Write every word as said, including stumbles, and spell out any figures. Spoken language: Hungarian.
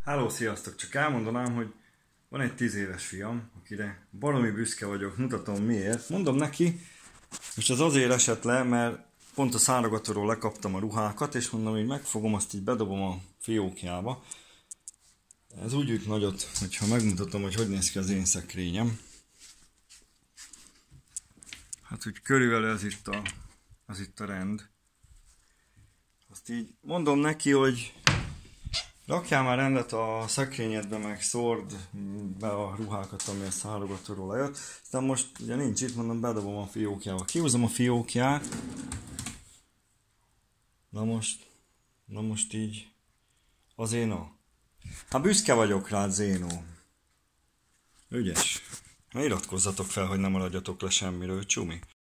Háló, sziasztok! Csak elmondanám, hogy van egy tíz éves fiam, akire baromi büszke vagyok, mutatom miért. Mondom neki, most az azért esett le, mert pont a szárogatóról lekaptam a ruhákat, és mondom, hogy megfogom, azt így bedobom a fiókjába. Ez úgy üt nagyot, hogyha megmutatom, hogy hogy néz ki az én szekrényem. Hát úgy körülbelül ez itt a, az itt a rend. Azt így mondom neki, hogy rakjál már rendet a szekrényedbe, meg szórd be a ruhákat, ami a szárogatóról lejött. Aztán most ugye nincs itt, mondom, bedobom a fiókjába. Kihúzom a fiókját. Na most, na most így a Zénó. Hát büszke vagyok rád, Zénó. Ügyes. Na iratkozzatok fel, hogy ne maradjatok le semmiről, csumi.